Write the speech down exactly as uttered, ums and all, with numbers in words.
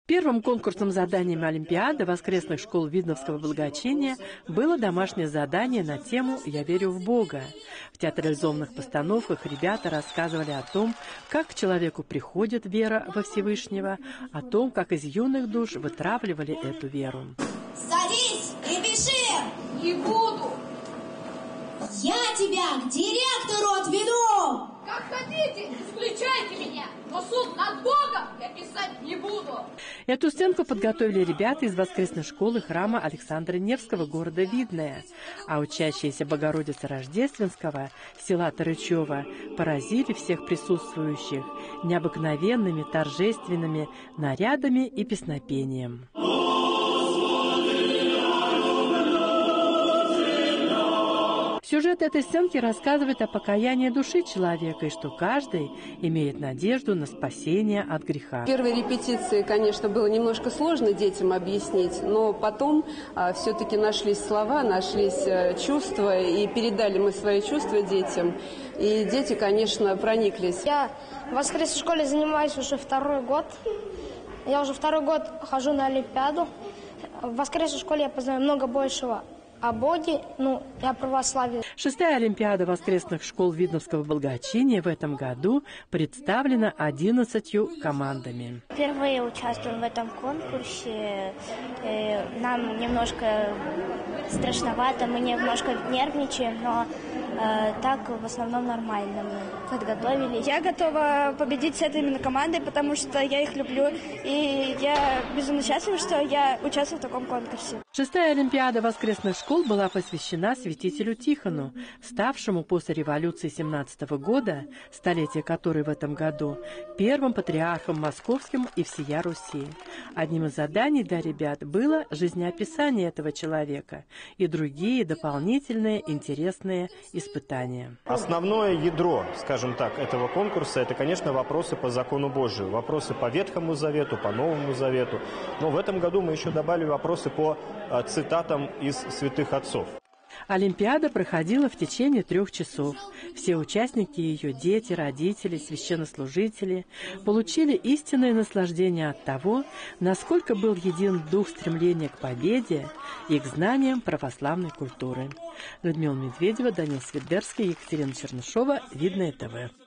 Первым конкурсным заданием Олимпиады воскресных школ Видновского благочиния было домашнее задание на тему «Я верю в Бога». В театрализованных постановках ребята рассказывали о том, как к человеку приходит вера во Всевышнего, о том, как из юных душ вытравливали эту веру. Садись и пиши! Не буду! Я тебя к директору отведу! Как хотите, исключайте меня, но суд над Богом я писать не буду. Эту сценку подготовили ребята из воскресной школы храма Александра Невского города Видное, а учащиеся Богородицы Рождественского села Тарычева поразили всех присутствующих необыкновенными торжественными нарядами и песнопением. Сюжет этой сценки рассказывает о покаянии души человека и что каждый имеет надежду на спасение от греха. В первой репетиции, конечно, было немножко сложно детям объяснить, но потом а, все-таки нашлись слова, нашлись а, чувства, и передали мы свои чувства детям. И дети, конечно, прониклись. Я в воскресной школе занимаюсь уже второй год. Я уже второй год хожу на Олимпиаду. В воскресной школе я познаю много большего о Боге, ну, и о православии. Шестая Олимпиада воскресных школ Видновского благочиния в этом году представлена одиннадцатью командами. Впервые участвуем в этом конкурсе. Нам немножко страшновато, мы немножко нервничаем, но э, так в основном нормально мы подготовились. Я готова победить с этой именно командой, потому что я их люблю, и я безумно счастлива, что я участвую в таком конкурсе. Шестая Олимпиада воскресных школ была посвящена святителю Тихону, ставшему после революции семнадцатого года, столетие которой в этом году, первым патриархом московским и всея Руси. Одним из заданий для ребят было жизнеописание этого человека и другие дополнительные интересные испытания. Основное ядро, скажем так, этого конкурса – это, конечно, вопросы по закону Божию, вопросы по Ветхому Завету, по Новому Завету. Но в этом году мы еще добавили вопросы по цитатам из святых отцов. Олимпиада проходила в течение трех часов. Все участники ее, дети, родители, священнослужители, получили истинное наслаждение от того, насколько был един дух стремления к победе и к знаниям православной культуры. Людмила Медведева, Данил Свидерский, Екатерина Чернышова, Видное ТВ.